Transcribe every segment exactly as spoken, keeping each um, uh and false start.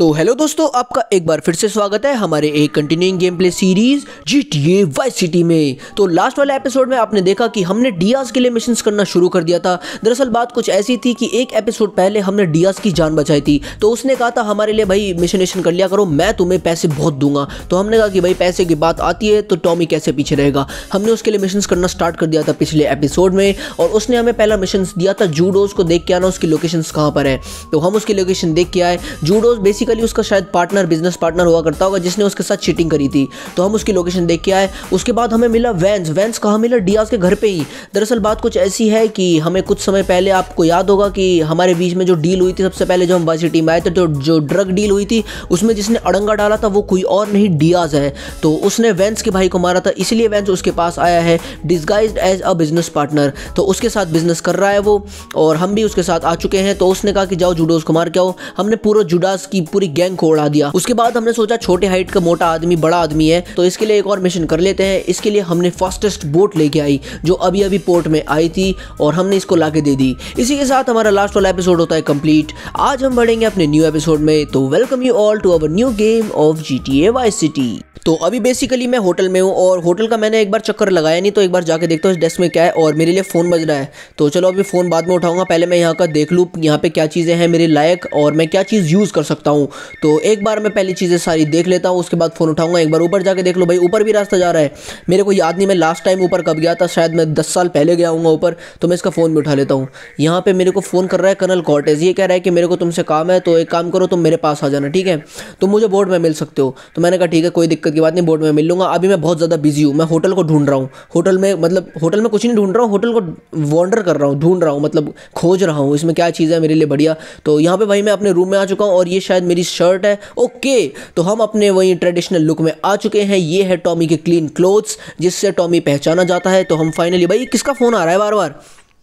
तो हेलो दोस्तों, आपका एक बार फिर से स्वागत है हमारे एक continuing game play series GTA Vice City में। तो लास्ट वाले एपिसोड में आपने देखा कि हमने डियाज के लिए मिशंस करना शुरू कर दिया था। दरअसल बात कुछ ऐसी थी कि एक एपिसोड पहले हमने डियाज की जान बचाई थी, तो उसने कहा था हमारे लिए भाई मिशन मिशन कर लिया करो, मैं तुम्हें पैसे बहुत दूंगा। तो हमने कहा कि भाई पैसे की बात आती है तो टॉमी कैसे पीछे रहेगा। हमने उसके लिए मिशंस करना स्टार्ट कर दिया था पिछले एपिसोड में, और उसने हमें पहला मिशन दिया था जूडोज को देख के आना, उसकी लोकेशन कहाँ पर है। तो हम उसकी लोकेशन देख के आए। जूडोज बेसिकली उसका शायद पार्टनर बिजनेस पार्टनर हुआ करता होगा जिसने उसके साथ चीटिंग करी थी। तो हम उसकी लोकेशन देख के आए। उसके बाद हमें मिला वैंस। वैंस कहाँ मिला? डियाज के घर पे ही। दरअसल बात कुछ ऐसी है कि हमें कुछ समय पहले, आपको याद होगा कि हमारे बीच में जो डील हुई थी सबसे पहले जब हम वाइस सिटी में आए थे, तो जो ड्रग डील हुई थी उसमें जिसने अड़ंगा डाला था वो कोई और नहीं डियाज है। तो उसने वैंस के भाई को मारा था, इसलिए वैंस उसके पास आया है disguised as a business partner. तो उसके साथ बिजनेस कर रहा है वो, और हम भी उसके साथ आ चुके हैं। तो उसने कहा कि जाओ जूडोज को मार के आओ। हमने पूरा जुडास की पूरी गैंग को उड़ा दिया। उसके बाद हमने सोचा छोटे हाइट का मोटा आदमी बड़ा आदमी है, तो इसके लिए एक और मिशन कर लेते हैं। इसके लिए हमने फास्टेस्ट बोट लेके आई जो अभी अभी पोर्ट में आई थी, और हमने इसको लाके दे दी। इसी के साथ हमारा लास्ट वाला एपिसोड होता है कंप्लीट। आज हम बढ़ेंगे अपने न्यू एपिसोड में। तो welcome you all to our new game of GTA Vice City. तो अभी बेसिकली मैं होटल में हूँ, और होटल का मैंने एक बार चक्कर लगाया नहीं, तो एक बार जाके देखता हूँ इस डेस्क में क्या है। और मेरे लिए फ़ोन बज रहा है, तो चलो अभी फ़ोन बाद में उठाऊंगा। पहले मैं यहाँ का देख लूँ यहाँ पे क्या चीज़ें हैं मेरे लायक, और मैं क्या चीज़ यूज़ कर सकता हूँ। तो एक बार मैं पहली चीज़ें सारी देख लेता हूँ, उसके बाद फ़ोन उठाऊंगा। एक बार ऊपर जाके देख लो भाई, ऊपर भी रास्ता जा रहा है। मेरे को याद नहीं मैं लास्ट टाइम ऊपर कब गया था, शायद मैं दस साल पहले गया हूँ ऊपर। तो मैं इसका फ़ोन भी उठा लेता हूँ। यहाँ पर मेरे को फ़ोन कर रहा है कर्नल कॉर्टेज। ये कह रहा है कि मेरे को तुमसे काम है, तो एक काम करो तुम मेरे पास आ जाना, ठीक है। तुम मुझे बोर्ड में मिल सकते हो। तो मैंने कहा ठीक है, कोई दिक्कत की बात नहीं, बोर्ड में मिल लूँगा। अभी मैं बहुत ज़्यादा बिजी हूँ, मैं होटल को ढूंढ रहा हूँ। होटल में मतलब होटल में कुछ नहीं ढूंढ रहा हूँ, होटल को वॉन्डर कर रहा हूँ, ढूंढ रहा हूँ, मतलब खोज रहा हूँ इसमें क्या चीज़ है मेरे लिए बढ़िया। तो यहाँ पे भाई मैं अपने रूम में आ चुका हूँ, और ये शायद मेरी शर्ट है। ओके, तो हम अपने वही ट्रेडिशनल लुक में आ चुके हैं। ये है टॉमी के क्लीन क्लोथ्स जिससे टॉमी पहचाना जाता है। तो हम फाइनली, भाई किसका फ़ोन आ रहा है बार बार?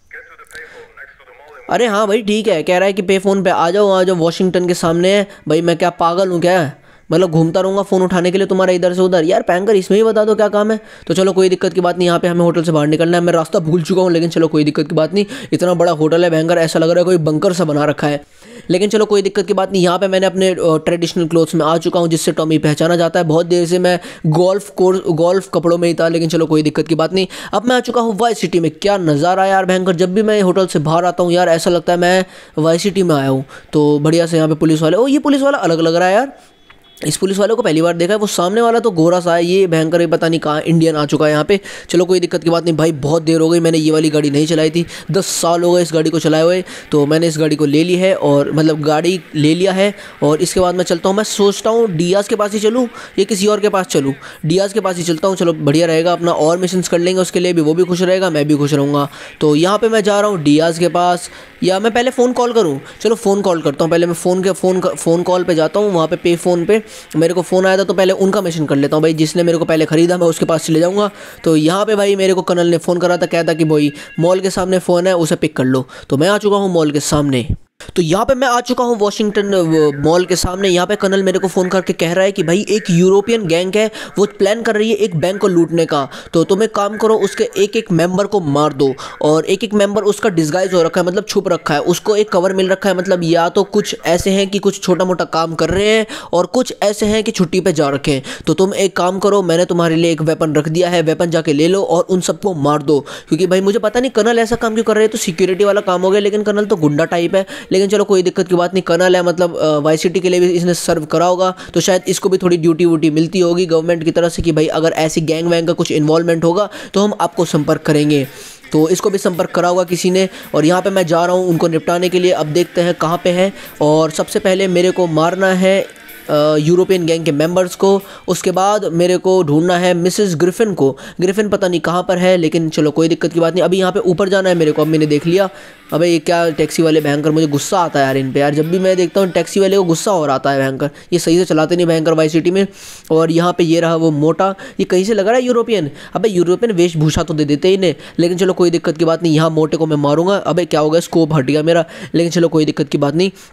अरे हाँ भाई ठीक है, कह रहा है कि पे फ़ोन पे आ जाओ आ जाओ, वॉशिंगटन के सामने है। भाई मैं क्या पागल हूँ क्या? मतलब घूमता रहूँगा फ़ोन उठाने के लिए तुम्हारा इधर से उधर? यार पैंकर इसमें ही बता दो क्या काम है। तो चलो कोई दिक्कत की बात नहीं, यहाँ पे हमें होटल से बाहर निकलना है। मैं रास्ता भूल चुका हूँ, लेकिन चलो कोई दिक्कत की बात नहीं। इतना बड़ा होटल है भयंकर, ऐसा लग रहा है कोई बंकर सा बना रखा है, लेकिन चलो कोई दिक्कत की बात नहीं। यहाँ पे मैंने अपने ट्रेडिशनल क्लोथ्स में आ चुका हूँ जिससे टॉमी पहचाना जाता है। बहुत देर से मैं गोल्फ कोर्स गोल्फ कपड़ों में ही था, लेकिन चलो कोई दिक्कत की बात नहीं। अब मैं आ चुका हूँ वाइस सिटी में। क्या नज़ारा यार भयंकर। जब भी मैं होटल से बाहर आता हूँ यार ऐसा लगता है मैं वाइस सिटी में आया हूँ। तो बढ़िया से यहाँ पे पुलिस वाले, ओ ये पुलिस वाला अलग लग रहा है यार। इस पुलिस वाले को पहली बार देखा है। वो सामने वाला तो गोरा सा है, ये भयंकर पता नहीं कहाँ इंडियन आ चुका है यहाँ पे। चलो कोई दिक्कत की बात नहीं भाई, बहुत देर हो गई, मैंने ये वाली गाड़ी नहीं चलाई थी। दस साल हो गए इस गाड़ी को चलाए हुए। तो मैंने इस गाड़ी को ले ली है, और मतलब गाड़ी ले लिया है। और इसके बाद मैं चलता हूँ। मैं सोचता हूँ डियाज के पास ही चलूँ या किसी और के पास चलूँ। डियाज के पास ही चलता हूँ, चलो बढ़िया रहेगा। अपना और मिशंस कर लेंगे उसके लिए भी, वो भी खुश रहेगा, मैं भी खुश रहूँगा। तो यहाँ पर मैं जा रहा हूँ डियाज के पास, या मैं पहले फ़ोन कॉल करूँ? चलो फ़ोन कॉल करता हूँ पहले। मैं फ़ोन के फ़ोन फ़ोन कॉल पे जाता हूँ, वहाँ पे पे फ़ोन पे मेरे को फ़ोन आया था, तो पहले उनका मिशन कर लेता हूँ। भाई जिसने मेरे को पहले ख़रीदा मैं उसके पास चले जाऊँगा। तो यहाँ पे भाई मेरे को कर्नल ने फ़ोन करा था, कहता कि भाई मॉल के सामने फ़ोन है, उसे पिक कर लो। तो मैं आ चुका हूँ मॉल के सामने। तो यहाँ पे मैं आ चुका हूँ वॉशिंगटन मॉल के सामने। यहाँ पे कर्नल मेरे को फ़ोन करके कह रहा है कि भाई एक यूरोपियन गैंग है, वो प्लान कर रही है एक बैंक को लूटने का। तो तुम एक काम करो, उसके एक एक मेंबर को मार दो। और एक एक मेंबर उसका डिस्गाइज हो रखा है, मतलब छुप रखा है, उसको एक कवर मिल रखा है। मतलब या तो कुछ ऐसे हैं कि कुछ छोटा मोटा काम कर रहे हैं, और कुछ ऐसे हैं कि छुट्टी पे जा रखे हैं। तो तुम एक काम करो, मैंने तुम्हारे लिए एक वेपन रख दिया है, वेपन जाके ले लो और उन सबको मार दो। क्योंकि भाई मुझे पता नहीं कर्नल ऐसा काम क्यों कर रहे हैं। तो सिक्योरिटी वाला काम हो गया, लेकिन कर्नल तो गुंडा टाइप है। लेकिन चलो कोई दिक्कत की बात नहीं, कर्नल है, मतलब वाइस सिटी के लिए भी इसने सर्व करा होगा, तो शायद इसको भी थोड़ी ड्यूटी वूटी मिलती होगी गवर्नमेंट की तरफ से कि भाई अगर ऐसी गैंग वैंग का कुछ इन्वॉल्वमेंट होगा तो हम आपको संपर्क करेंगे। तो इसको भी संपर्क करा होगा किसी ने। और यहाँ पे मैं जा रहा हूँ उनको निपटाने के लिए। अब देखते हैं कहाँ पे है। और सबसे पहले मेरे को मारना है यूरोपियन गैंग के मेंबर्स को। उसके बाद मेरे को ढूंढना है मिसेस ग्रिफिन को। ग्रिफिन पता नहीं कहाँ पर है, लेकिन चलो कोई दिक्कत की बात नहीं। अभी यहाँ पे ऊपर जाना है मेरे को। अब मैंने देख लिया। अबे ये क्या टैक्सी वाले भयंकर, मुझे गुस्सा आता है यार इन पे यार। जब भी मैं देखता हूँ टैक्सी वाले को गुस्सा और आता है भयंकर, ये सही से चलाते नहीं भयंकर वाइस सिटी में। और यहाँ पे ये रहा वो मोटा, ये कहीं से लग रहा है यूरोपियन। अबे यूरोपियन वेशभूषा तो दे देते ही इन्हें, लेकिन चलो कोई दिक्कत की बात नहीं। यहाँ मोटे को मैं मारूंगा। अबे क्या हो गया, स्कोप हट गया मेरा, लेकिन चलो कोई दिक्कत की बात नहीं।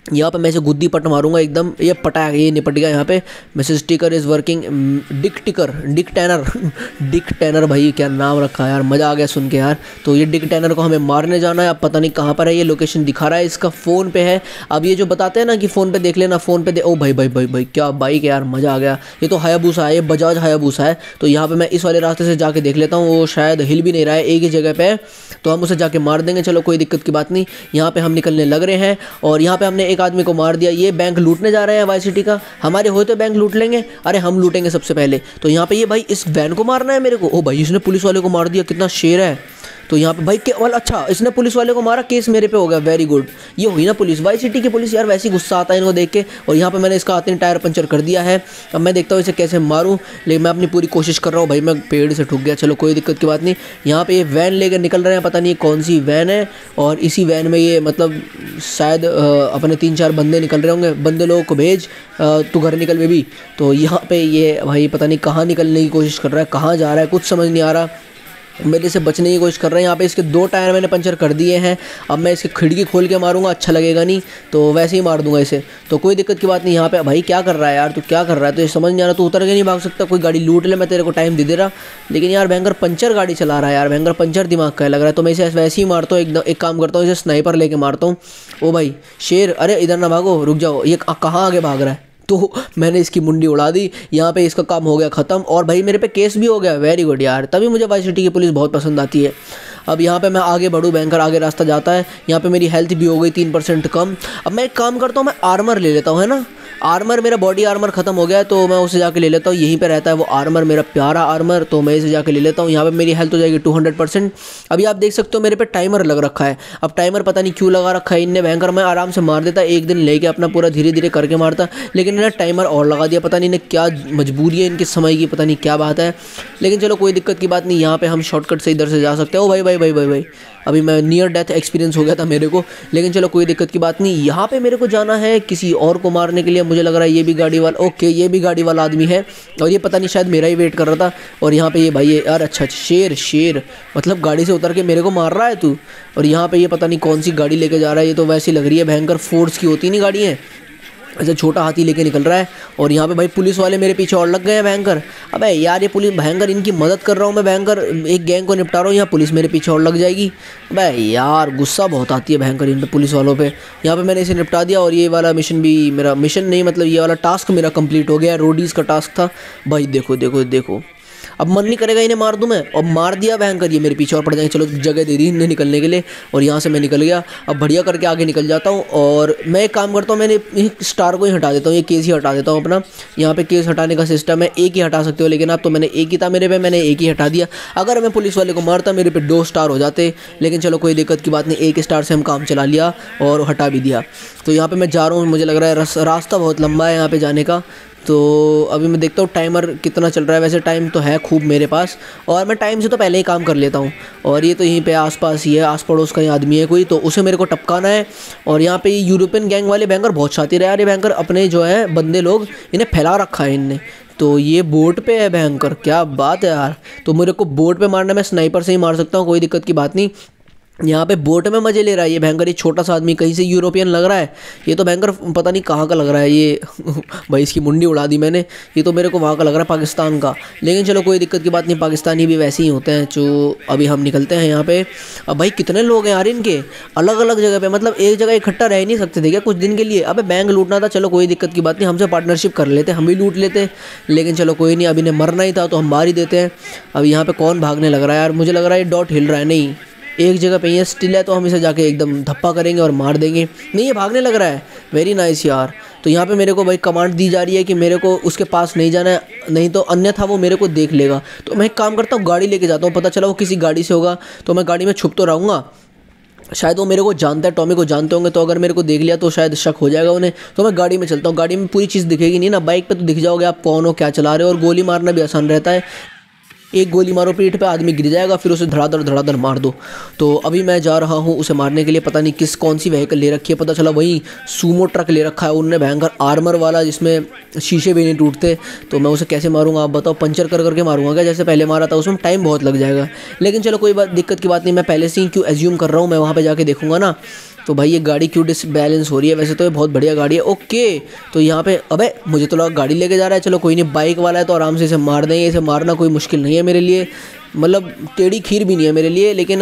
यहाँ पे मैं इसे गुद्दी पट मारूंगा एकदम, ये पटा, ये निपट गया यहाँ पे। Message sticker is working. Dick Ticker, Dick Tanner Dick Tanner भाई क्या नाम रखा है यार, मज़ा आ गया सुन के यार। तो ये डिक टैनर को हमें मारने जाना है। अब पता नहीं कहाँ पर है, ये लोकेशन दिखा रहा है इसका, फ़ोन पे है। अब ये जो बताते हैं ना कि फ़ोन पे देख लेना, फ़ोन पे दे, ओ भाई भाई भाई भाई क्या बाइक है यार, मज़ा आ गया। ये तो हायाबुसा है, ये बजाज हायाबुसा है। तो यहाँ पर मैं इस वाले रास्ते से जाके देख लेता हूँ, वो शायद हिल भी नहीं रहा है, एक ही जगह पर है, तो हम उसे जाके मार देंगे। चलो कोई दिक्कत की बात नहीं। यहाँ पर हम निकलने लग रहे हैं और यहाँ पर हमने एक आदमी को मार दिया। ये बैंक लूटने जा रहे हैं वाई सिटी का, हमारे होते तो बैंक लूट लेंगे, अरे हम लूटेंगे सबसे पहले। तो यहाँ पे ये भाई इस वैन को मारना है मेरे को, ओ भाई इसने पुलिस वाले को मार दिया, कितना शेर है। तो यहाँ पे भाई केवल, अच्छा इसने पुलिस वाले को मारा, केस मेरे पे हो गया, वेरी गुड। ये हुई ना पुलिस, वाई सिटी की पुलिस यार, वैसे ही गुस्सा आता है इनको देख के। और यहाँ पे मैंने इसका आते टायर पंचर कर दिया है। अब मैं देखता हूँ इसे कैसे मारूँ, लेकिन मैं अपनी पूरी कोशिश कर रहा हूँ। भाई मैं पेड़ से ठुक गया, चलो कोई दिक्कत की बात नहीं। यहाँ पे ये वैन लेकर निकल रहे हैं, पता नहीं कौन सी वैन है, और इसी वैन में ये मतलब शायद अपने तीन चार बंदे निकल रहे होंगे। बंदे लोगों को भेज, तू घर निकल में भी। तो यहाँ पे ये भाई पता नहीं कहाँ निकलने की कोशिश कर रहा है, कहाँ जा रहा है, कुछ समझ नहीं आ रहा। मेरे से बचने की कोशिश कर रहे हैं। यहाँ पे इसके दो टायर मैंने पंचर कर दिए हैं। अब मैं इसकी खिड़की खोल के मारूंगा, अच्छा लगेगा नहीं, तो वैसे ही मार दूंगा इसे। तो कोई दिक्कत की बात नहीं। यहाँ पे भाई क्या कर रहा है यार, तू क्या कर रहा है, तो ये समझ नहीं आ रहा। तू उतर के नहीं भाग सकता, कोई गाड़ी लूट ले, मैं तेरे को टाइम दे दे रहा। लेकिन यार भयंकर पंचर गाड़ी चला रहा है यार, भयंकर पंचर दिमाग का लग रहा है। तो मैं इसे वैसे ही मारता हूँ, एकदम एक काम करता हूँ, इसे स्नाइपर लेके मारता हूँ। ओ भाई शेर, अरे इधर ना भागो, रुक जाओ, ये कहाँ आगे भाग रहा है। तो मैंने इसकी मुंडी उड़ा दी। यहाँ पे इसका काम हो गया ख़त्म, और भाई मेरे पे केस भी हो गया, वेरी गुड यार। तभी मुझे वाई सिटी की पुलिस बहुत पसंद आती है। अब यहाँ पे मैं आगे बढ़ूँ, बैंकर आगे रास्ता जाता है। यहाँ पे मेरी हेल्थ भी हो गई तीन परसेंट कम। अब मैं एक काम करता हूँ, मैं आर्मर ले लेता हूँ, है ना। आर्मर, मेरा बॉडी आर्मर ख़त्म हो गया है, तो मैं उसे जाके ले लेता हूँ। यहीं पे रहता है वो आर्मर, मेरा प्यारा आर्मर, तो मैं इसे जाके ले लेता हूँ। यहाँ पे मेरी हेल्थ हो जाएगी टू हंड्रेड परसेंट। अभी आप देख सकते हो मेरे पे टाइमर लग रखा है। अब टाइमर पता नहीं क्यों लगा रखा है इनने, भयंकर मैं आराम से मार देता, एक दिन लेके अपना पूरा धीरे धीरे करके मारता, लेकिन इन्हें टाइमर और लगा दिया। पता नहीं इन्हें क्या मजबूरी है इनके समय की, पता नहीं क्या बात है। लेकिन चलो कोई दिक्कत की बात नहीं। यहाँ पे हम शॉर्टकट से इधर से जा सकते हो। भाई भाई भाई भाई भाई अभी मैं नियर डेथ एक्सपीरियंस हो गया था मेरे को, लेकिन चलो कोई दिक्कत की बात नहीं। यहाँ पे मेरे को जाना है किसी और को मारने के लिए, मुझे लग रहा है ये भी गाड़ी वाला, ओके ये भी गाड़ी वाला आदमी है, और ये पता नहीं शायद मेरा ही वेट कर रहा था। और यहाँ पे ये भाई ये यार, अच्छा शेर शेर मतलब गाड़ी से उतर के मेरे को मार रहा है तू। और यहाँ पे ये पता नहीं कौन सी गाड़ी लेके जा रहा है, ये तो वैसी लग रही है भयंकर फोर्स की होती नहीं गाड़ियाँ, ऐसे छोटा हाथी लेके निकल रहा है। और यहाँ पे भाई पुलिस वाले मेरे पीछे और लग गए हैं भयंकर। अबे यार ये पुलिस, भयंकर इनकी मदद कर रहा हूँ मैं, भयंकर एक गैंग को निपटा रहा हूँ, यहाँ पुलिस मेरे पीछे और लग जाएगी। अबे यार गुस्सा बहुत आती है भयंकर इन पे, पुलिस वालों पे। यहाँ पे मैंने इसे निपटा दिया, और ये वाला मिशन भी मेरा, मिशन नहीं मतलब ये वाला टास्क मेरा कंप्लीट हो गया। रोडीज़ का टास्क था भाई, देखो देखो देखो। अब मन नहीं करेगा इन्हें मार दूं मैं, और मार दिया भयंकर, ये मेरे पीछे और पड़ जाएंगे। चलो जगह दे दी इन्हें निकलने के लिए, और यहाँ से मैं निकल गया। अब बढ़िया करके आगे निकल जाता हूँ। और मैं एक काम करता हूँ, मैंने स्टार को ही हटा देता हूँ, ये केस ही हटा देता हूँ अपना। यहाँ पे केस हटाने का सिस्टम है, एक ही हटा सकते हो, लेकिन अब तो मैंने एक ही था मेरे पे, मैंने एक ही हटा दिया। अगर मैं पुलिस वाले को मारता मेरे पे दो स्टार हो जाते, लेकिन चलो कोई दिक्कत की बात नहीं, एक स्टार से हम काम चला लिया और हटा भी दिया। तो यहाँ पर मैं जा रहा हूँ, मुझे लग रहा है रास्ता बहुत लंबा है यहाँ पर जाने का। तो अभी मैं देखता हूँ टाइमर कितना चल रहा है। वैसे टाइम तो है खूब मेरे पास, और मैं टाइम से तो पहले ही काम कर लेता हूँ। और ये तो यहीं पे आसपास ही है, आस पड़ोस का ही आदमी है कोई, तो उसे मेरे को टपकाना है। और यहाँ पे यूरोपियन गैंग वाले भयंकर बहुत शातिर है यार, ये भयंकर अपने जो है बंदे लोग इन्हें फैला रखा है इनने। तो ये बोट पे है भयंकर, क्या बात है यार। तो मेरे को बोट पे मारना, मैं स्नाइपर से ही मार सकता हूँ, कोई दिक्कत की बात नहीं। यहाँ पे बोट में मज़े ले रहा है ये भयंकर, ये छोटा सा आदमी, कहीं से यूरोपियन लग रहा है ये तो भयंकर, पता नहीं कहाँ का लग रहा है ये भाई इसकी मुंडी उड़ा दी मैंने, ये तो मेरे को वहाँ का लग रहा है, पाकिस्तान का। लेकिन चलो कोई दिक्कत की बात नहीं, पाकिस्तानी भी वैसे ही होते हैं। जो अभी हम निकलते हैं यहाँ पे। अब भाई कितने लोग हैं यार इनके, अलग अलग जगह पे, मतलब एक जगह इकट्ठा रह नहीं सकते थे क्या कुछ दिन के लिए। अबे बैंक लूटना था, चलो कोई दिक्कत की बात नहीं, हमसे पार्टनरशिप कर लेते, हम भी लूट लेते। लेकिन चलो कोई नहीं, अभी इन्हें मरना ही था तो हम मार ही देते हैं। अब यहाँ पे कौन भागने लग रहा है यार, मुझे लग रहा है ये डॉट हिल रहा है, नहीं एक जगह पे ये स्टिल है, तो हम इसे जाके एकदम धप्पा करेंगे और मार देंगे। नहीं ये भागने लग रहा है, वेरी नाइस यार। तो यहाँ पे मेरे को भाई कमांड दी जा रही है कि मेरे को उसके पास नहीं जाना है, नहीं तो अन्यथा वो मेरे को देख लेगा। तो मैं एक काम करता हूँ, गाड़ी लेके जाता हूँ, पता चला वो किसी गाड़ी से होगा, तो मैं गाड़ी में छुप तो रहूँगा। शायद वो मेरे को जानता है, टॉमी को जानते होंगे, तो अगर मेरे को देख लिया तो शायद शक हो जाएगा उन्हें। तो मैं गाड़ी में चलता हूँ, गाड़ी में पूरी चीज़ दिखेगी नहीं ना, बाइक पे तो दिख जाओगे आप कौन हो, क्या चला रहे हो, और गोली मारना भी आसान रहता है। एक गोली मारो पीठ पे, आदमी गिर जाएगा, फिर उसे धड़ाधड़ धड़ाधड़ मार दो। तो अभी मैं जा रहा हूँ उसे मारने के लिए, पता नहीं किस कौन सी व्हीकल ले रखी है, पता चला वही सूमो ट्रक ले रखा है उनने, भयंकर आर्मर वाला जिसमें शीशे भी नहीं टूटते। तो मैं उसे कैसे मारूंगा आप बताओ, पंचर कर करके मारूंगा क्या, जैसे पहले मारा था, उसमें टाइम बहुत लग जाएगा। लेकिन चलो कोई बात दिक्कत की बात नहीं, मैं पहले से ही क्यों एज्यूम कर रहा हूँ, मैं वहाँ पर जाके देखूँगा ना। तो भाई ये गाड़ी क्यों डिसबैलेंस हो रही है? वैसे तो ये बहुत बढ़िया गाड़ी है। ओके तो यहाँ पे अबे मुझे तो लगा गाड़ी लेके जा रहा है। चलो कोई नहीं, बाइक वाला है तो आराम से इसे मार देंगे। इसे मारना कोई मुश्किल नहीं है मेरे लिए, मतलब टेढ़ी खीर भी नहीं है मेरे लिए, लेकिन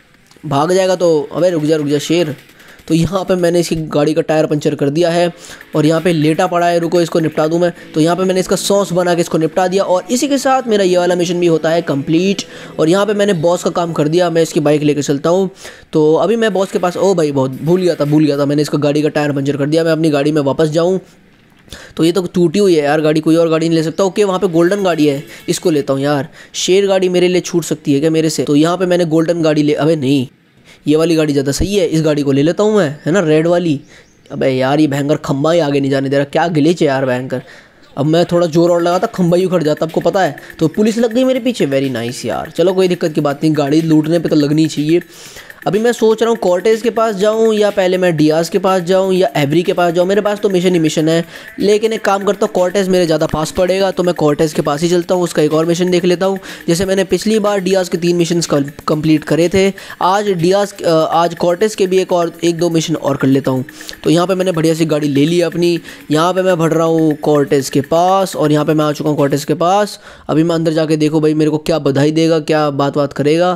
भाग जाएगा तो। अबे रुक जा रुक जा शेर। तो यहाँ पे मैंने इसकी गाड़ी का टायर पंचर कर दिया है और यहाँ पे लेटा पड़ा है। रुको इसको निपटा दूँ मैं। तो यहाँ पे मैंने इसका सॉस बना के इसको निपटा दिया और इसी के साथ मेरा ये वाला मिशन भी होता है कंप्लीट। और यहाँ पे मैंने बॉस का काम कर दिया। मैं इसकी बाइक लेके चलता हूँ। तो अभी मैं बॉस के पास, ओ भाई बहुत भूल गया था भूल गया था मैंने इसका गाड़ी का टायर पंचर कर दिया। मैं अपनी गाड़ी में वापस जाऊँ तो ये तो टूटी हुई है यार गाड़ी, कोई और गाड़ी नहीं ले सकता। ओके वहाँ पे गोल्डन गाड़ी है, इसको लेता हूँ यार। शेर गाड़ी मेरे लिए छूट सकती है क्या मेरे से? तो यहाँ पे मैंने गोल्डन गाड़ी ले, अबे नहीं ये वाली गाड़ी ज़्यादा सही है, इस गाड़ी को ले लेता हूँ मैं, है ना रेड वाली। अबे यार ये भयंकर खम्बा ही आगे नहीं जाने दे रहा, क्या ग्लिच है यार भयंकर। अब मैं थोड़ा जोर और लगाता खम्बा ही उखड़ जाता, आपको पता है। तो पुलिस लग गई मेरे पीछे, वेरी नाइस यार। चलो कोई दिक्कत की बात नहीं, गाड़ी लूटने पे तो लगनी चाहिए। अभी मैं सोच रहा हूँ कॉर्टेज के पास जाऊँ या पहले मैं डियाज के पास जाऊँ या एवरी के पास जाऊँ। मेरे पास तो मिशन ही मिशन है, लेकिन एक काम करता हूँ कॉर्टेज मेरे ज़्यादा पास पड़ेगा तो मैं कॉर्टेज के पास ही चलता हूँ। उसका एक और मिशन देख लेता हूँ। जैसे मैंने पिछली बार डियाज के तीन मिशन कंप्लीट करे थे, आज डियाज आज कॉर्टेज के भी एक और एक दो मिशन और कर लेता हूँ। तो यहाँ पर मैंने बढ़िया सी गाड़ी ले ली अपनी। यहाँ पर मैं बढ़ रहा हूँ कॉर्टेज के पास और यहाँ पर मैं आ चुका हूँ कॉर्टेज के पास। अभी मैं अंदर जाके देखो भाई मेरे को क्या बधाई देगा, क्या बात बात करेगा,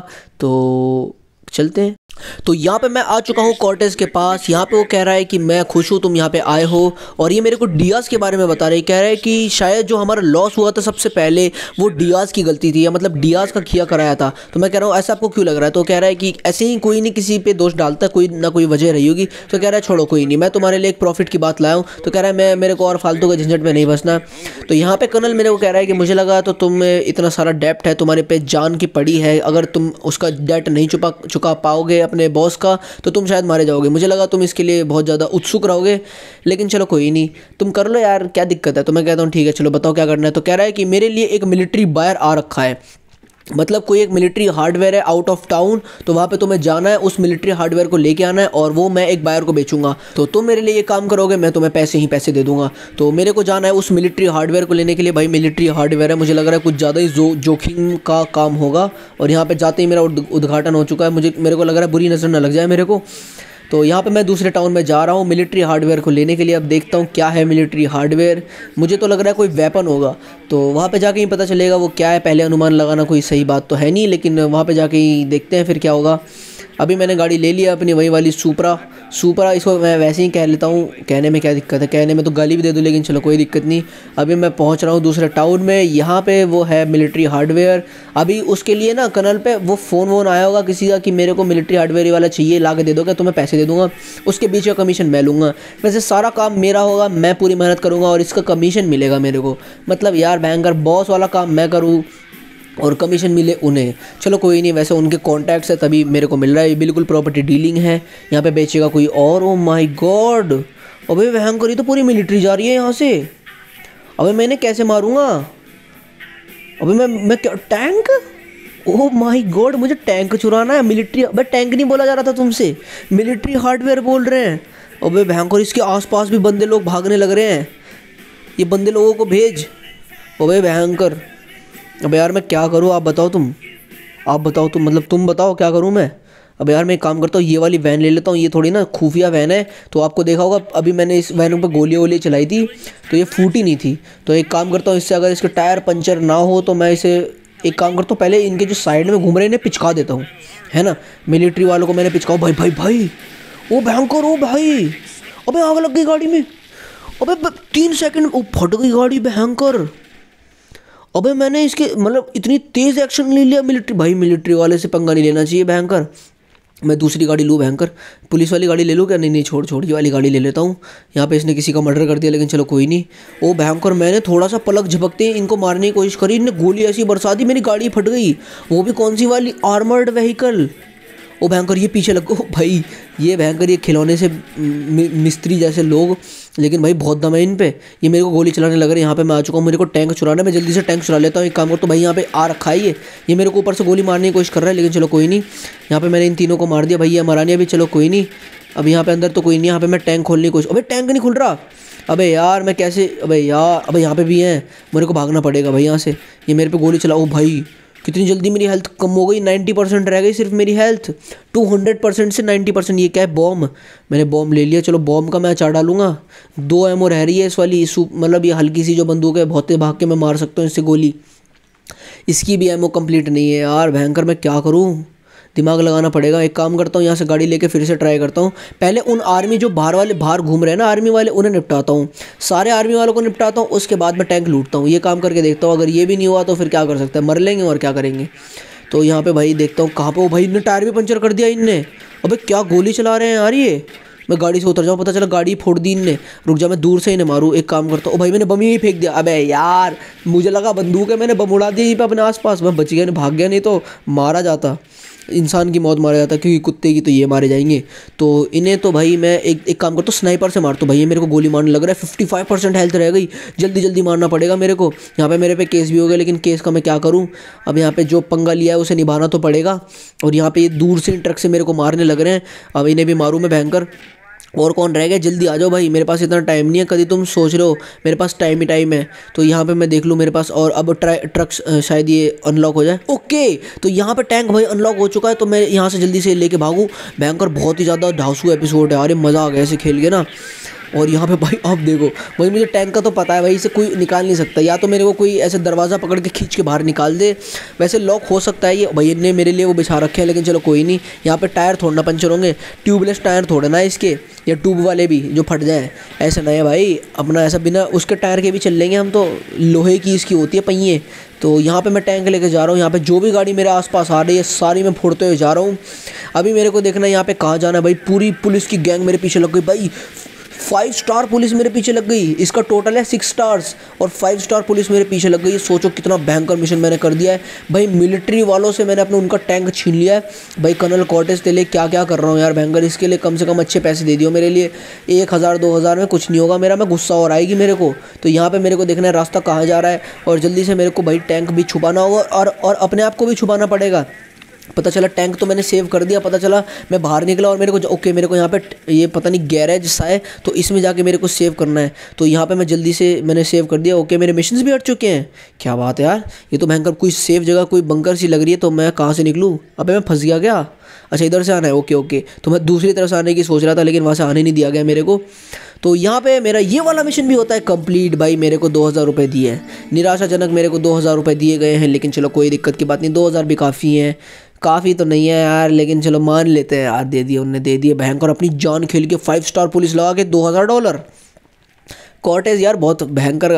तो चलते हैं। तो यहाँ पे मैं आ चुका हूँ कॉर्टेज के पास। यहाँ पे वो कह रहा है कि मैं खुश हूँ तुम यहाँ पे आए हो, और ये मेरे को डियाज के बारे में बता रहे, कह रहा है कि शायद जो हमारा लॉस हुआ था सबसे पहले वो डियाज की गलती थी, या मतलब डियाज का किया कराया था। तो मैं कह रहा हूँ ऐसा आपको क्यों लग रहा है? तो कह रहा है कि ऐसे ही कोई नहीं किसी पे दोष डालता, कोई ना कोई वजह रही होगी। तो कह रहा है छोड़ो कोई नहीं, मैं तुम्हारे लिए एक प्रॉफिट की बात लाया हूँ। तो कह रहा है मैं मेरे को और फालतू के झंझट में नहीं बसना। तो यहाँ पे कर्नल मेरे को कह रहा है कि मुझे लगा तो तुम इतना सारा डेप्ट है तुम्हारे पे, जान की पड़ी है, अगर तुम उसका डेट नहीं चुका चुका पाओगे अपने बॉस का तो तुम शायद मारे जाओगे। मुझे लगा तुम इसके लिए बहुत ज़्यादा उत्सुक रहोगे, लेकिन चलो कोई नहीं, तुम कर लो यार, क्या दिक्कत है? तो मैं कहता हूँ ठीक है चलो बताओ क्या करना है। तो कह रहा है कि मेरे लिए एक मिलिट्री बायर आ रखा है, मतलब कोई एक मिलिट्री हार्डवेयर है आउट ऑफ टाउन, तो वहाँ पे तुम्हें जाना है, उस मिलिट्री हार्डवेयर को लेके आना है और वो मैं एक बायर को बेचूंगा। तो तुम मेरे लिए ये काम करोगे, मैं तुम्हें पैसे ही पैसे दे दूंगा। तो मेरे को जाना है उस मिलिट्री हार्डवेयर को लेने के लिए। भाई मिलिट्री हार्डवेयर है, मुझे लग रहा है कुछ ज़्यादा ही जो जोखिम का काम होगा। और यहाँ पर जाते ही मेरा उद्घाटन हो चुका है, मुझे मेरे को लग रहा है बुरी नज़र न लग जाए मेरे को। तो यहाँ पे मैं दूसरे टाउन में जा रहा हूँ मिलिट्री हार्डवेयर को लेने के लिए। अब देखता हूँ क्या है मिलिट्री हार्डवेयर, मुझे तो लग रहा है कोई वेपन होगा, तो वहाँ पे जाके ही पता चलेगा वो क्या है। पहले अनुमान लगाना कोई सही बात तो है नहीं, लेकिन वहाँ पे जाके ही देखते हैं फिर क्या होगा। अभी मैंने गाड़ी ले लिया अपनी, वही वाली सुपरा सुपरा इसको मैं वैसे ही कह लेता हूँ, कहने में क्या दिक्कत है, कहने में तो गाली भी दे दूँ, लेकिन चलो कोई दिक्कत नहीं। अभी मैं पहुँच रहा हूँ दूसरे टाउन में, यहाँ पे वो है मिलिट्री हार्डवेयर। अभी उसके लिए ना कर्नल पे वो फ़ोन वोन आया होगा किसी का कि मेरे को मिलिट्री हार्डवेयर वाला चाहिए, ला के दे दोगे तो मैं पैसे दे दूँगा, उसके बीच का कमीशन मैं लूँगा। वैसे सारा काम मेरा होगा, मैं पूरी मेहनत करूँगा और इसका कमीशन मिलेगा मेरे को। मतलब यार भयंकर बॉस वाला काम मैं करूँ और कमीशन मिले उन्हें, चलो कोई नहीं। वैसे उनके कॉन्टैक्ट्स है तभी मेरे को मिल रहा है, ये बिल्कुल प्रॉपर्टी डीलिंग है। यहाँ पे बेचेगा कोई और। ओ माय गॉड, अबे भयंकर, ये तो पूरी मिलिट्री जा रही है यहाँ से। अबे मैंने कैसे मारूंगा? अबे मैं मैं क्या टैंक? ओह माय गॉड, मुझे टैंक चुराना है मिलिट्री। अबे टैंक नहीं बोला जा रहा था तुमसे, मिलिट्री हार्डवेयर बोल रहे हैं। अबे भयंकर, इसके आसपास भी बंदे लोग भागने लग रहे हैं, ये बंदे लोगों को भेज। अबे भयंकर, अबे यार मैं क्या करूँ, आप बताओ तुम आप बताओ तुम मतलब तुम बताओ क्या करूँ मैं। अब यार मैं एक काम करता हूँ, ये वाली वैन ले लेता हूँ, ये थोड़ी ना खुफिया वैन है। तो आपको देखा होगा अभी मैंने इस वैन पर गोलियाँ वोलियाँ चलाई थी तो ये फूटी नहीं थी। तो एक काम करता हूँ, इससे अगर इसके टायर पंचर ना हो तो मैं इसे एक काम करता हूँ, पहले इनके जो साइड में घूम रहे हैं इन्हें पिचका देता हूँ, है ना। मिलिट्री वालों को मैंने पिचकाओ। भाई भाई भाई, ओ भयंकर, ओ भाई, अबे आग लग गई गाड़ी में। अबे तीन सेकंड ओ फट गई गाड़ी, भयंकर। अबे मैंने इसके मतलब इतनी तेज़ एक्शन ले लिया मिलिट्री। भाई मिलिट्री वाले से पंगा नहीं लेना चाहिए भयंकर। मैं दूसरी गाड़ी लूँ भयंकर, पुलिस वाली गाड़ी ले लूँ क्या? नहीं नहीं छोड़ छोड़, ये वाली गाड़ी ले लेता हूँ। यहाँ पे इसने किसी का मर्डर कर दिया, लेकिन चलो कोई नहीं। ओ भयंकर, मैंने थोड़ा सा पलक झपकते इनको मारने की कोशिश करी, इनने गोली ऐसी बरसा दी, मेरी गाड़ी फट गई। वो भी कौन सी वाली? Armoured vehicle. ओ भयंकर, ये पीछे लगो भाई, ये भयंकर, ये खिलौने से मिस्त्री जैसे लोग, लेकिन भाई बहुत दम है इन पे। ये मेरे को गोली चलाने लग रहे हैं। यहाँ पे मैं आ चुका हूँ, मेरे को टैंक चुराना है, मैं जल्दी से टैंक चुरा लेता हूँ। एक काम कर, तो भाई यहाँ पे आ रखा है ये ये मेरे को ऊपर से गोली मारने की कोशिश कर रहा है, लेकिन चलो कोई नहीं। यहाँ पे मैंने इन तीनों को मार दिया भाई, ये मरानी अभी, चलो कोई नहीं। अब यहाँ पे अंदर तो कोई नहीं, यहाँ पे मैं टैंक खोलने की कोशिश, अबे टैंक नहीं खुल रहा। अबे यार मैं कैसे, अबे यार, अबे यहाँ पे भी हैं, मेरे को भागना पड़ेगा भाई यहाँ से। ये मेरे पे गोली चला, ओ भाई कितनी जल्दी मेरी हेल्थ कम हो गई, नाइन्टी परसेंट रह गई सिर्फ मेरी हेल्थ, टू हंड्रेड परसेंट से नाइन्टी परसेंट। ये क्या है, बॉम्ब। मैंने बॉम्ब ले लिया, चलो बॉम्ब का मैं अचार डालूंगा। दो एमओ रह रही है इस वाली, मतलब ये हल्की सी जो बंदूक है, बहुत तेज भाग के मैं मार सकता हूँ इससे गोली। इसकी भी एमओ कंप्लीट नहीं है यार, भयंकर। मैं क्या करूँ, दिमाग लगाना पड़ेगा। एक काम करता हूँ, यहाँ से गाड़ी लेके फिर से ट्राई करता हूँ। पहले उन आर्मी जो बाहर वाले बाहर घूम रहे हैं ना, आर्मी वाले, उन्हें निपटाता हूँ। सारे आर्मी वालों को निपटाता हूँ, उसके बाद मैं टैंक लूटता हूँ। ये काम करके देखता हूँ, अगर ये भी नहीं हुआ तो फिर क्या कर सकते हैं, मर लेंगे और क्या करेंगे। तो यहाँ पे भाई देखता हूँ कहाँ पे। वो भाई इनने टायर भी पंचर कर दिया इनने। अबे क्या गोली चला रहे हैं यार ये। मैं गाड़ी से उतर जाऊँ, पता चला गाड़ी फोड़ दी इनने। रुक जा, मैं दूर से इन्हें मारूँ। एक काम करता हूँ, ओ भाई मैंने बम ही फेंक दिया। अबे यार मुझे लगा बंदूक है, मैंने बम उड़ा दिया यहीं पे अपने आसपास। मैं बच गया, नहीं भाग गया, नहीं तो मारा जाता, इंसान की मौत मारा जाता, क्योंकि कुत्ते की तो ये मारे जाएंगे। तो इन्हें तो भाई मैं एक एक काम करता हूँ, स्नाइपर से मारता हूँ। भाई ये मेरे को गोली मारने लग रहा है, फिफ्टी फाइव परसेंट हेल्थ रह गई, जल्दी जल्दी मारना पड़ेगा मेरे को। यहाँ पे मेरे पे केस भी हो गया, लेकिन केस का मैं क्या करूँ। अब यहाँ पे जो पंगा लिया है उसे निभाना तो पड़ेगा। और यहाँ पे ये दूर से ट्रक से मेरे को मारने लग रहे हैं, अब इन्हें भी मारूँ मैं भयंकर। और कौन रह गया, जल्दी आ जाओ भाई, मेरे पास इतना टाइम नहीं है। कभी तुम सोच रहे हो मेरे पास टाइम ही टाइम है, तो यहाँ पे मैं देख लूँ मेरे पास। और अब ट्रक शायद ये अनलॉक हो जाए। ओके, तो यहाँ पे टैंक भाई अनलॉक हो चुका है, तो मैं यहाँ से जल्दी से लेके भागूँ। भयंकर बहुत ही ज़्यादा ढांसू एपिसोड है, अरे मज़ा आ गया ऐसे खेल के ना। और यहाँ पे भाई अब देखो भाई, मुझे टैंक का तो पता है भाई, इसे कोई निकाल नहीं सकता। या तो मेरे को कोई ऐसे दरवाज़ा पकड़ के खींच के बाहर निकाल दे, वैसे लॉक हो सकता है ये। भाई ने मेरे लिए वो बिछा रखे हैं, लेकिन चलो कोई नहीं। यहाँ पे टायर थोड़ा ना पंचर होंगे, ट्यूबलेस टायर थोड़े ना इसके, या ट्यूब वाले भी जो फट जाए, ऐसा नहीं है भाई। अपना ऐसा बिना उसके टायर के भी चल लेंगे हम, तो लोहे की इसकी होती है पहिए। तो यहाँ पे मैं टैंक लेके जा रहा हूँ। यहाँ पे जो भी गाड़ी मेरे आसपास आ रही है सारी मैं फोड़ते हुए जा रहा हूँ। अभी मेरे को देखना है यहाँ पे कहाँ जाना है भाई। पूरी पुलिस की गैंग मेरे पीछे लग गई भाई, फाइव स्टार पुलिस मेरे पीछे लग गई। इसका टोटल है सिक्स स्टार्स और फाइव स्टार पुलिस मेरे पीछे लग गई। सोचो कितना भयंकर मिशन मैंने कर दिया है भाई। मिलिट्री वालों से मैंने अपने उनका टैंक छीन लिया है भाई। कर्नल कॉर्टेज के लिए क्या क्या कर रहा हूँ यार भयंकर। इसके लिए कम से कम अच्छे पैसे दे दियो मेरे लिए। एक हज़ार दो हज़ार में कुछ नहीं होगा मेरा, मैं गुस्सा और आएगी मेरे को। तो यहाँ पर मेरे को देखना है रास्ता कहाँ जा रहा है, और जल्दी से मेरे को भाई टैंक भी छुपाना होगा, और और अपने आप को भी छुपाना पड़ेगा। पता चला टैंक तो मैंने सेव कर दिया, पता चला मैं बाहर निकला और मेरे को ओके मेरे को यहाँ पे ये पता नहीं गैरेज सा है, तो इसमें जाके मेरे को सेव करना है। तो यहाँ पे मैं जल्दी से मैंने सेव कर दिया। ओके मेरे मिशंस भी हट चुके हैं, क्या बात है यार। ये तो भयंकर कोई सेफ जगह, कोई बंकर सी लग रही है। तो मैं कहाँ से निकलूँ, अबे मैं फंस गया क्या। अच्छा इधर से आना है, ओके ओके। तो मैं दूसरी तरफ से आने की सोच रहा था, लेकिन वहाँ से आने नहीं दिया गया मेरे को। तो यहाँ पे मेरा ये वाला मिशन भी होता है कंप्लीट भाई। मेरे को दो हज़ार रुपये दिए हैं, निराशाजनक मेरे को दो हज़ार रुपये दिए गए हैं, लेकिन चलो कोई दिक्कत की बात नहीं। दो हज़ार भी काफ़ी हैं, काफ़ी तो नहीं है यार, लेकिन चलो मान लेते हैं यार। दे दिए उनने, दे दिए भयंकर अपनी जान खेल के। फाइव स्टार पुलिस लगा के दो हज़ार डॉलर। कॉर्टेज यार बहुत भयंकर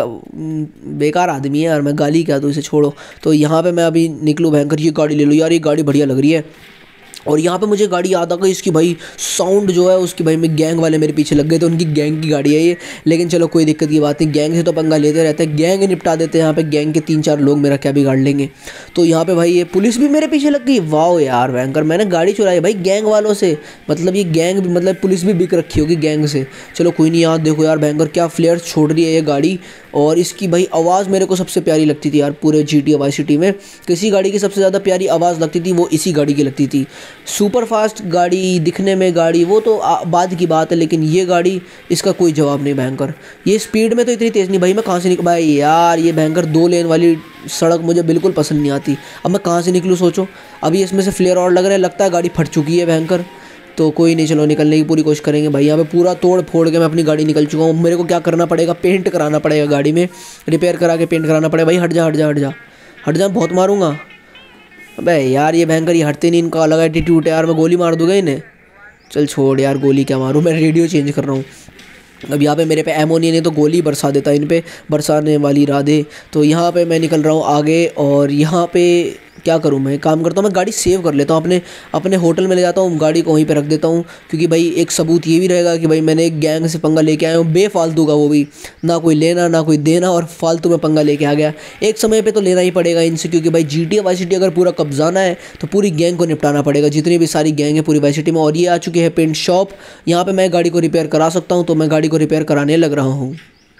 बेकार आदमी है यार, मैं गाली क्या दूँ इसे, छोड़ो। तो यहाँ पे मैं अभी निकलूँ भयंकर। ये गाड़ी ले लो यार, ये गाड़ी बढ़िया लग रही है। और यहाँ पे मुझे गाड़ी याद आ गई इसकी भाई, साउंड जो है उसकी भाई। मैं गैंग वाले मेरे पीछे लग गए, तो उनकी गैंग की गाड़ी है ये। लेकिन चलो कोई दिक्कत की बात नहीं, गैंग से तो पंगा लेते रहते हैं, गैंग निपटा देते हैं। यहाँ पे गैंग के तीन चार लोग मेरा क्या बिगाड़ लेंगे। तो यहाँ पे भाई ये पुलिस भी मेरे पीछे लग गई। वाह यार भयंकर, मैंने गाड़ी चुराई भाई गैंग वालों से। मतलब ये गैंग भी, मतलब पुलिस भी बिक रखी होगी गैंग से। चलो कोई नहीं। यार देखो यार भयंकर क्या फ्लेयर्स छोड़ रही है ये गाड़ी। और इसकी भाई आवाज़ मेरे को सबसे प्यारी लगती थी यार पूरे G T A Vice City में। किसी गाड़ी की सबसे ज़्यादा प्यारी आवाज़ लगती थी वो इसी गाड़ी की लगती थी। सुपर फास्ट गाड़ी, दिखने में गाड़ी वो तो बाद की बात है, लेकिन ये गाड़ी इसका कोई जवाब नहीं भयंकर। ये स्पीड में तो इतनी तेज़ नहीं भाई। मैं कहाँ से निकल भाई यार, ये भयंकर दो लेन वाली सड़क मुझे बिल्कुल पसंद नहीं आती। अब मैं कहाँ से निकलूँ सोचो। अभी इसमें से फ्लेयर और लग रहा है, लगता है गाड़ी फट चुकी है भयंकर। तो कोई नहीं, चलो निकलने की पूरी कोशिश करेंगे भाई। यहाँ पे पूरा तोड़ फोड़ के मैं अपनी गाड़ी निकल चुका हूँ। मेरे को क्या करना पड़ेगा, पेंट कराना पड़ेगा गाड़ी में, रिपेयर करा के पेंट कराना पड़ेगा भाई। हट जा हट जा हट जा हट जा, बहुत मारूंगा। अबे यार ये भयंकर ये हटते नहीं, इनका अलग एटीट्यूड है यार। मैं गोली मार दूंगा इन्हें। चल छोड़ यार, गोली क्या मारूँ, मैं रेडियो चेंज कर रहा हूँ। अब यहाँ पे मेरे पे एमो नहीं है, तो गोली बरसा देता इन पे, बरसाने वाली राधे। तो यहाँ पे मैं निकल रहा हूँ आगे। और यहाँ पे क्या करूँ, मैं काम करता हूँ, मैं गाड़ी सेव कर लेता हूँ, अपने अपने होटल में ले जाता हूँ, गाड़ी को वहीं पे रख देता हूँ। क्योंकि भाई एक सबूत ये भी रहेगा कि भाई मैंने एक गैंग से पंगा लेके आया हूँ, बेफालतू का, वो भी ना कोई लेना ना कोई देना, और फालतू में पंगा लेके आ गया। एक समय पे तो लेना ही पड़ेगा इनसे, क्योंकि भाई G T A Vice City अगर पूरा कब्जाना है तो पूरी गैंग को निपटाना पड़ेगा, जितनी भी सारी गैंग है पूरी वाई सिटी में। और ये आ चुकी है पेंट शॉप, यहाँ पर मैं गाड़ी को रिपेयर करा सकता हूँ, तो मैं गाड़ी को रिपेयर कराने लग रहा हूँ।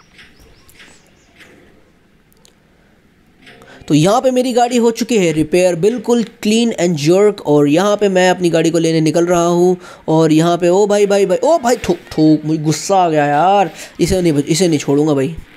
तो यहाँ पे मेरी गाड़ी हो चुकी है रिपेयर, बिल्कुल क्लीन एंड जर्क। और यहाँ पे मैं अपनी गाड़ी को लेने निकल रहा हूँ। और यहाँ पे ओ भाई भाई भाई ओ भाई ठोक ठोक, मुझे गुस्सा आ गया यार। इसे नहीं इसे नहीं छोड़ूंगा भाई।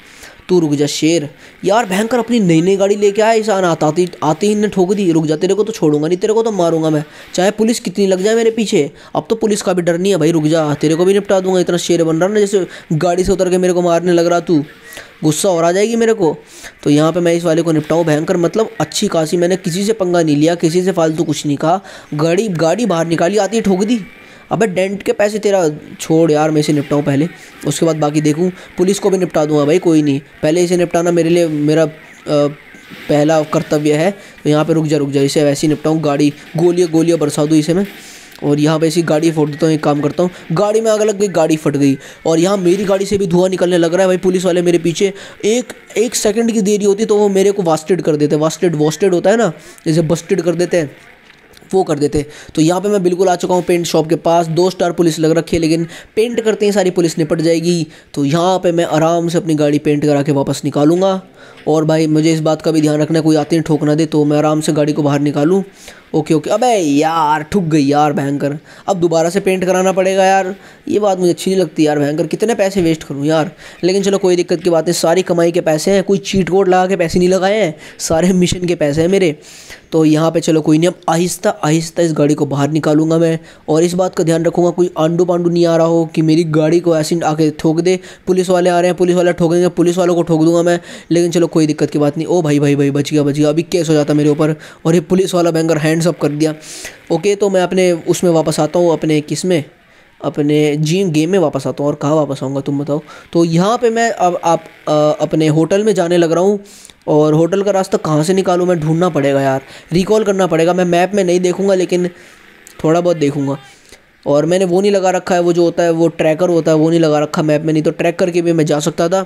तू रुक जा शेर। यार भयंकर अपनी नई नई गाड़ी लेके आया ईशान, आता आती आते ही ने ठोक दी। रुक जा, तेरे को तो छोड़ूंगा नहीं, तेरे को तो मारूंगा मैं, चाहे पुलिस कितनी लग जाए मेरे पीछे। अब तो पुलिस का भी डर नहीं है भाई, रुक जा, तेरे को भी निपटा दूंगा। इतना शेर बन रहा ना जैसे गाड़ी से उतर के मेरे को मारने लग रहा तू, गुस्सा और आ जाएगी मेरे को। तो यहाँ पे मैं इस वाले को निपटाऊँ भयंकर, मतलब अच्छी खासी मैंने किसी से पंगा नहीं लिया, किसी से फालतू कुछ नहीं कहा, गाड़ी गाड़ी बाहर निकाली, आती ही ठोक दी। अबे डेंट के पैसे तेरा छोड़ यार, मैं इसे निपटाऊँ पहले, उसके बाद बाकी देखूँ। पुलिस को भी निपटा दूंगा भाई, कोई नहीं, पहले इसे निपटाना मेरे लिए मेरा आ, पहला कर्तव्य है। तो यहाँ पे रुक जा रुक जा, इसे वैसे ही निपटाऊँ, गाड़ी गोलियाँ गोलियाँ बरसा दूँ इसे मैं। और यहाँ पे ऐसी गाड़ी फोड़ देता हूँ, एक काम करता हूँ, गाड़ी में आग लग गई, गाड़ी फट गई। और यहाँ मेरी गाड़ी से भी धुआं निकलने लग रहा है भाई। पुलिस वाले मेरे पीछे, एक एक सेकंड की देरी होती तो वो मेरे को वास्टेड कर देते, वास्टेड वॉस्टेड होता है ना, जैसे बस्टेड कर देते हैं, वो कर देते। तो यहाँ पे मैं बिल्कुल आ चुका हूँ पेंट शॉप के पास। दो स्टार पुलिस लग रखी है, लेकिन पेंट करते ही सारी पुलिस निपट जाएगी। तो यहाँ पे मैं आराम से अपनी गाड़ी पेंट करा के वापस निकालूंगा। और भाई मुझे इस बात का भी ध्यान रखना है, कोई आते ही ठोक ना दे, तो मैं आराम से गाड़ी को बाहर निकालूँ। Okay okay. अबे यार ठुक गई यार भयंकर, अब दोबारा से पेंट कराना पड़ेगा यार, ये बात मुझे अच्छी नहीं लगती यार भयंकर, कितने पैसे वेस्ट करूँ यार। लेकिन चलो कोई दिक्कत की बात नहीं, सारी कमाई के पैसे हैं, कोई चीट कोड लगा के पैसे नहीं लगाए हैं, सारे मिशन के पैसे हैं मेरे। तो यहाँ पे चलो कोई नहीं, अब आहिस्ता आहिस्ता इस गाड़ी को बाहर निकालूंगा मैं। और इस बात का ध्यान रखूंगा कोई आंडू पांडू नहीं आ रहा हो कि मेरी गाड़ी को ऐसे आके ठोक दे। पुलिस वाले आ रहे हैं, पुलिस वाले ठोकेंगे, पुलिस वालों को ठोक दूंगा मैं। लेकिन चलो कोई दिक्कत की बात नहीं। ओ भाई भाई भाई बच गया बच गया, अभी केस हो जाता मेरे ऊपर। और ये पुलिस वाला बैंकर हैंड्स अप कर दिया। ओके तो मैं अपने उसमें वापस आता हूँ, अपने किस में, अपने जी गेम में वापस आता हूँ। और कहाँ वापस आऊँगा तुम बताओ। तो यहाँ पे मैं अब आप आ, अपने होटल में जाने लग रहा हूँ। और होटल का रास्ता कहाँ से निकालूँ मैं, ढूंढना पड़ेगा यार, रिकॉल करना पड़ेगा। मैं मैप में नहीं देखूँगा, लेकिन थोड़ा बहुत देखूँगा। और मैंने वो नहीं लगा रखा है, वो जो होता है वो ट्रैकर होता है, वो नहीं लगा रखा मैप में, नहीं तो ट्रैक करके भी मैं जा सकता था।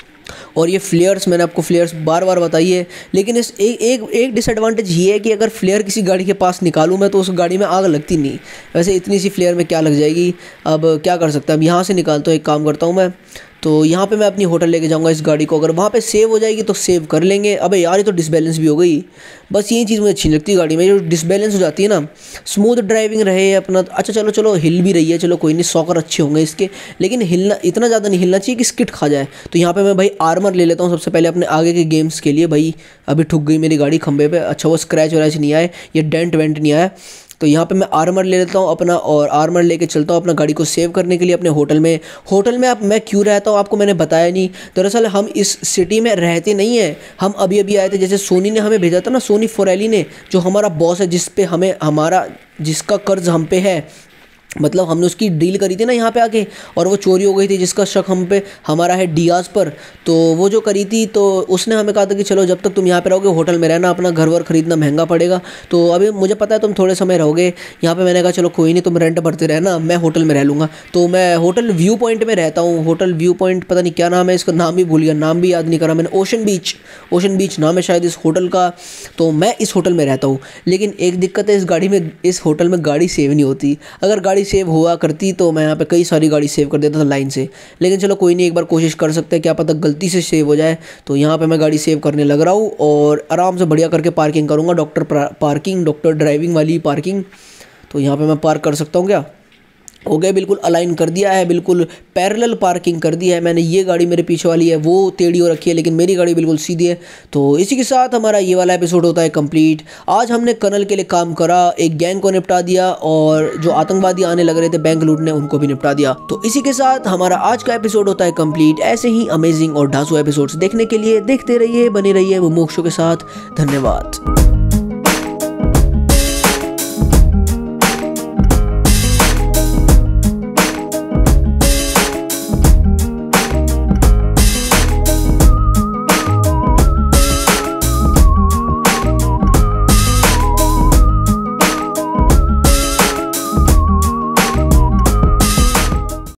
और ये फ्लेयर्स, मैंने आपको फ्लेयर्स बार बार बताई है, लेकिन इस एक एक एक डिसएडवांटेज ये है कि अगर फ्लेयर किसी गाड़ी के पास निकालूं मैं तो उस गाड़ी में आग लगती नहीं। वैसे इतनी सी फ्लेयर में क्या लग जाएगी, अब क्या कर सकता है। अब यहाँ से निकालता हूँ, एक काम करता हूँ मैं, तो यहाँ पे मैं अपनी होटल लेके जाऊँगा इस गाड़ी को। अगर वहाँ पे सेव हो जाएगी तो सेव कर लेंगे। अबे यार ये तो डिसबैलेंस भी हो गई, बस यही चीज़ मुझे अच्छी लगती है गाड़ी में, जो डिसबैलेंस हो जाती है ना। स्मूथ ड्राइविंग रहे अपना, अच्छा चलो चलो हिल भी रही है, चलो कोई नहीं, सॉकर अच्छे होंगे इसके, लेकिन हिलना इतना ज़्यादा नहीं हिलना चाहिए कि स्किट खा जाए। तो यहाँ पे मैं भाई आर्मर ले लेता हूँ सबसे पहले अपने आगे के गेम्स के लिए। भाई अभी ठुक गई मेरी गाड़ी खंबे पे, अच्छा वो स्क्रैच वैच नहीं आए, ये डेंट वेंट नहीं आया। तो यहाँ पे मैं आर्मर ले लेता हूँ अपना, और आर्मर लेके चलता हूँ अपना गाड़ी को सेव करने के लिए अपने होटल में। होटल में अब मैं क्यों रहता हूँ आपको मैंने बताया नहीं। दरअसल हम इस सिटी में रहते नहीं हैं, हम अभी अभी आए थे। जैसे सोनी ने हमें भेजा था ना, सोनी फोरेली ने, जो हमारा बॉस है, जिस पे हमें हमारा जिसका कर्ज हम पे है, मतलब हमने उसकी डील करी थी ना यहाँ पे आके, और वो चोरी हो गई थी, जिसका शक हम पे हमारा है डियाज पर। तो वो जो करी थी, तो उसने हमें कहा था कि चलो जब तक तुम यहाँ पे रहोगे होटल में रहना, अपना घर वर खरीदना महंगा पड़ेगा। तो अभी मुझे पता है तुम थोड़े समय रहोगे यहाँ पे, मैंने कहा चलो कोई नहीं, तुम रेंट भरते रहना, मैं होटल में रह लूँगा। तो मैं होटल व्यू पॉइंट में रहता हूँ। होटल व्यू पॉइंट पता नहीं क्या नाम है इसका, नाम भी भूल गया, नाम भी याद नहीं करा मैंने। ओशन बीच, ओशन बीच नाम है शायद इस होटल का। तो मैं इस होटल में रहता हूँ, लेकिन एक दिक्कत है इस गाड़ी में, इस होटल में गाड़ी सेव नहीं होती। अगर गाड़ी सेव हुआ करती तो मैं यहाँ पे कई सारी गाड़ी सेव कर देता था लाइन से। लेकिन चलो कोई नहीं, एक बार कोशिश कर सकते हैं, क्या पता गलती से सेव हो जाए। तो यहाँ पे मैं गाड़ी सेव करने लग रहा हूँ और आराम से बढ़िया करके पार्किंग करूँगा, डॉक्टर पार्किंग, डॉक्टर ड्राइविंग वाली पार्किंग। तो यहाँ पे मैं पार्क कर सकता हूँ क्या, हो गया, बिल्कुल अलाइन कर दिया है, बिल्कुल पैरेलल पार्किंग कर दिया है मैंने। ये गाड़ी मेरे पीछे वाली है वो टेढ़ी हो रखी है, लेकिन मेरी गाड़ी बिल्कुल सीधी है। तो इसी के साथ हमारा ये वाला एपिसोड होता है कंप्लीट। आज हमने कर्नल के लिए काम करा, एक गैंग को निपटा दिया, और जो आतंकवादी आने लग रहे थे बैंक लूटने, उनको भी निपटा दिया। तो इसी के साथ हमारा आज का एपिसोड होता है कंप्लीट। ऐसे ही अमेजिंग और ढांसू एपिसोड्स देखने के लिए देखते रहिए, बने रहिए मुमुक्षु के साथ। धन्यवाद।